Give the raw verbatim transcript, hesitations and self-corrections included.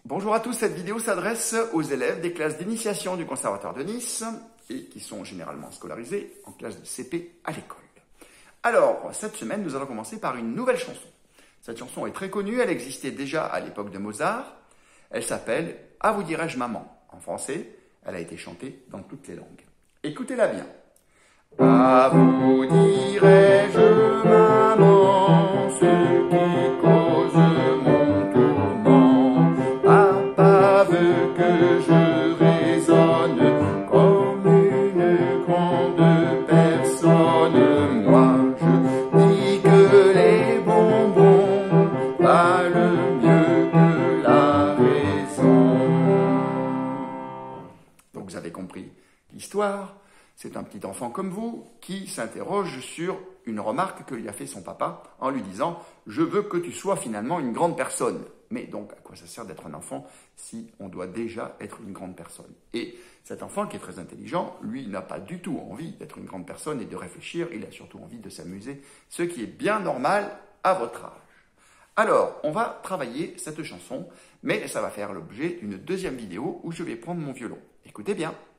Bonjour à tous, cette vidéo s'adresse aux élèves des classes d'initiation du Conservatoire de Nice et qui sont généralement scolarisés en classe de C P à l'école. Alors, cette semaine, nous allons commencer par une nouvelle chanson. Cette chanson est très connue, elle existait déjà à l'époque de Mozart. Elle s'appelle « À vous dirai-je maman ». En français, elle a été chantée dans toutes les langues. Écoutez-la bien. À vous dirai-je maman, ce qui cause mon tourment. Papa veut que je raisonne comme une grande personne. Moi, je dis que les bonbons valent mieux que la raison. Donc vous avez compris l'histoire. C'est un petit enfant comme vous qui s'interroge sur une remarque que lui a fait son papa en lui disant « Je veux que tu sois finalement une grande personne ». Mais donc, à quoi ça sert d'être un enfant si on doit déjà être une grande personne? Et cet enfant, qui est très intelligent, lui, n'a pas du tout envie d'être une grande personne et de réfléchir. Il a surtout envie de s'amuser, ce qui est bien normal à votre âge. Alors, on va travailler cette chanson, mais ça va faire l'objet d'une deuxième vidéo où je vais prendre mon violon. Écoutez bien.